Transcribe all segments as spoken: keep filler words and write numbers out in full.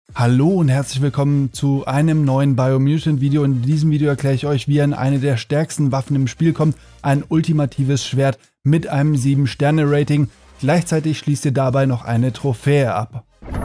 Hallo und herzlich willkommen zu einem neuen Biomutant Video. In diesem Video erkläre ich euch, wie ihr an eine der stärksten Waffen im Spiel kommt, ein ultimatives Schwert mit einem sieben Sterne Rating. Gleichzeitig schließt ihr dabei noch eine Trophäe ab.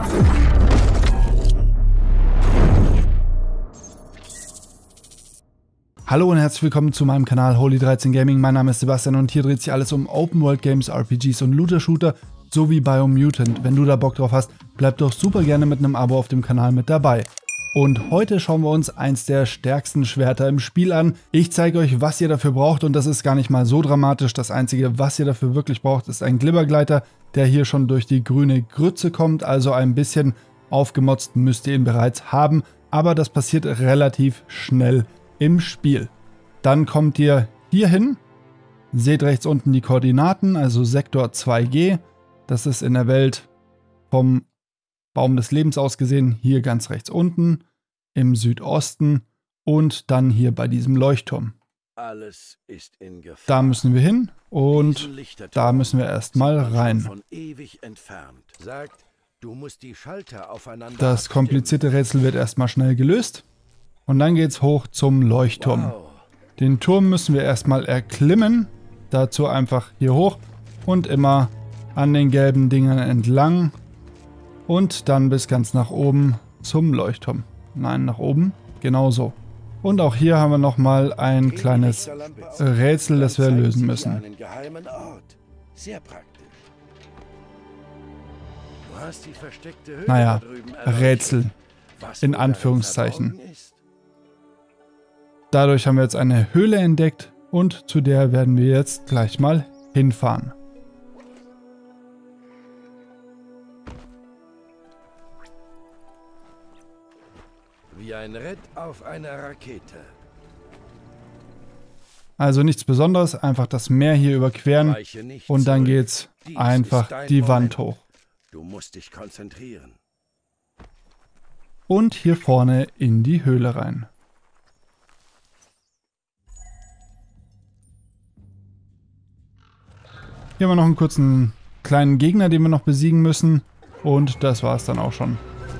Hallo und herzlich willkommen zu meinem Kanal Holy dreizehn Gaming. Mein Name ist Sebastian und hier dreht sich alles um Open World Games, R P Gs und Looter Shooter sowie Biomutant. Wenn du da Bock drauf hast, bleib doch super gerne mit einem Abo auf dem Kanal mit dabei. Und heute schauen wir uns eins der stärksten Schwerter im Spiel an. Ich zeige euch, was ihr dafür braucht, und das ist gar nicht mal so dramatisch. Das Einzige, was ihr dafür wirklich braucht, ist ein Glibbergleiter, der hier schon durch die grüne Grütze kommt. Also ein bisschen aufgemotzt müsst ihr ihn bereits haben, aber das passiert relativ schnell im Spiel. Dann kommt ihr hier hin, seht rechts unten die Koordinaten, also Sektor zwei G. Das ist in der Welt vom Baum des Lebens aus gesehen, hier ganz rechts unten, im Südosten und dann hier bei diesem Leuchtturm. Alles ist in Gefahr. Da müssen wir hin und da müssen wir erstmal rein. Von ewig entfernt. Sagt, du musst die Schalter aufeinander Das komplizierte Rätsel wird erstmal schnell gelöst und dann geht's hoch zum Leuchtturm. Wow. Den Turm müssen wir erstmal erklimmen, dazu einfach hier hoch und immer an den gelben Dingern entlang und dann bis ganz nach oben zum Leuchtturm. Nein, nach oben, genauso. Und auch hier haben wir nochmal ein kleines Rätsel, das wir lösen müssen. Einen geheimen Ort. Sehr praktisch. Du hast die versteckte Höhle Naja, da drüben erreicht. Rätsel Was in wohl Anführungszeichen. darin verborgen ist? Dadurch haben wir jetzt eine Höhle entdeckt und zu der werden wir jetzt gleich mal hinfahren. Wie ein Ritt auf einer Rakete. Also nichts Besonderes, einfach das Meer hier überqueren Weiche nicht und dann zurück. geht's Dies einfach ist dein die Moment. Wand hoch. Du musst dich konzentrieren. Und hier vorne in die Höhle rein. Hier haben wir noch einen kurzen kleinen Gegner, den wir noch besiegen müssen. Und das war es dann auch schon.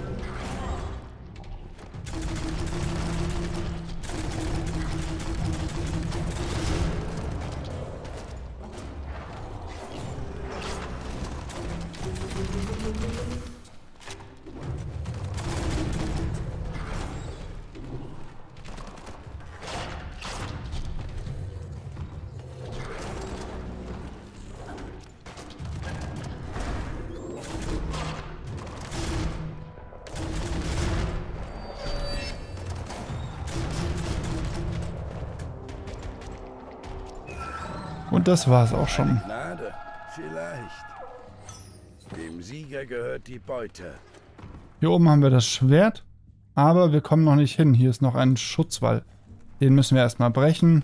Und das war es auch schon. Gnade, vielleicht. Dem Sieger gehört die Beute. Hier oben haben wir das Schwert, aber wir kommen noch nicht hin. Hier ist noch ein Schutzwall. Den müssen wir erstmal brechen.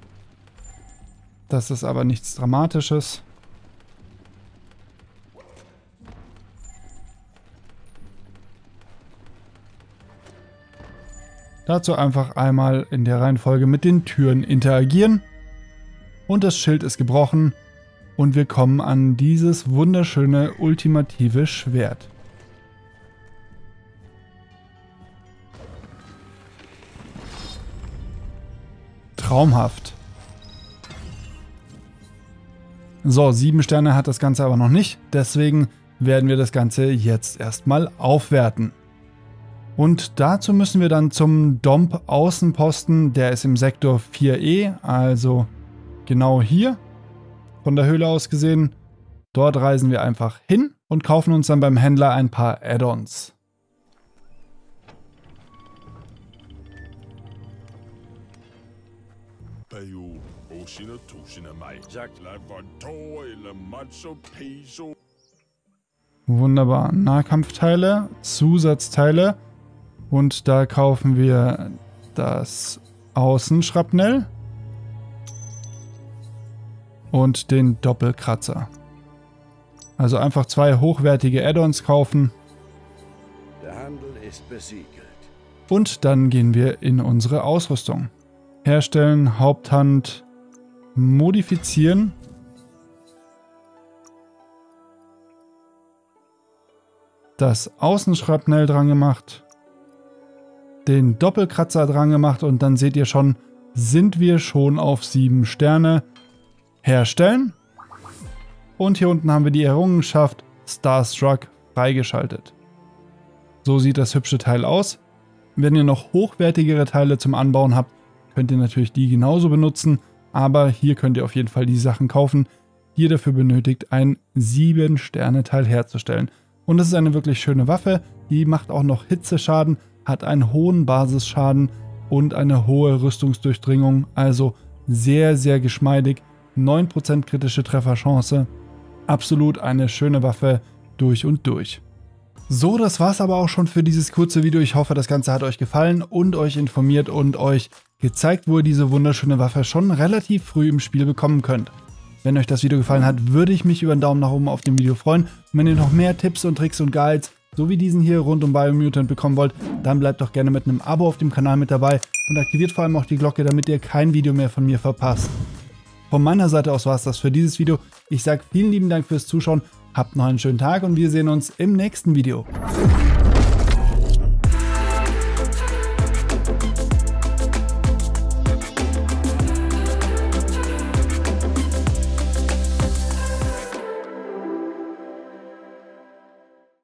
Das ist aber nichts Dramatisches. Dazu einfach einmal in der Reihenfolge mit den Türen interagieren. Und das Schild ist gebrochen und wir kommen an dieses wunderschöne ultimative Schwert. Traumhaft. So, sieben Sterne hat das Ganze aber noch nicht, deswegen werden wir das Ganze jetzt erstmal aufwerten. Und dazu müssen wir dann zum Domp-Außenposten, der ist im Sektor vier E, also genau hier, von der Höhle aus gesehen. Dort reisen wir einfach hin und kaufen uns dann beim Händler ein paar Add-ons. Wunderbar. Nahkampfteile, Zusatzteile. Und da kaufen wir das Außenschrapnell und den Doppelkratzer. Also einfach zwei hochwertige Add-ons kaufen. Der Handel ist besiegelt. Und dann gehen wir in unsere Ausrüstung. Herstellen, Haupthand, modifizieren. das Außenschrapnell dran gemacht, den Doppelkratzer dran gemacht und dann seht ihr schon, sind wir schon auf sieben Sterne. Herstellen. Und hier unten haben wir die Errungenschaft Starstruck freigeschaltet. So sieht das hübsche Teil aus. Wenn ihr noch hochwertigere Teile zum Anbauen habt, könnt ihr natürlich die genauso benutzen, aber hier könnt ihr auf jeden Fall die Sachen kaufen, die ihr dafür benötigt, ein sieben Sterne Teil herzustellen. Und das ist eine wirklich schöne Waffe, die macht auch noch Hitzeschaden, hat einen hohen Basisschaden und eine hohe Rüstungsdurchdringung, also sehr, sehr geschmeidig, neun Prozent kritische Trefferchance, absolut eine schöne Waffe durch und durch. So, das war's aber auch schon für dieses kurze Video. Ich hoffe, das Ganze hat euch gefallen und euch informiert und euch gezeigt, wo ihr diese wunderschöne Waffe schon relativ früh im Spiel bekommen könnt. Wenn euch das Video gefallen hat, würde ich mich über einen Daumen nach oben auf dem Video freuen. Und wenn ihr noch mehr Tipps und Tricks und Guides, so wie diesen hier rund um Biomutant bekommen wollt, dann bleibt doch gerne mit einem Abo auf dem Kanal mit dabei und aktiviert vor allem auch die Glocke, damit ihr kein Video mehr von mir verpasst. Von meiner Seite aus war es das für dieses Video. Ich sage vielen lieben Dank fürs Zuschauen, habt noch einen schönen Tag und wir sehen uns im nächsten Video.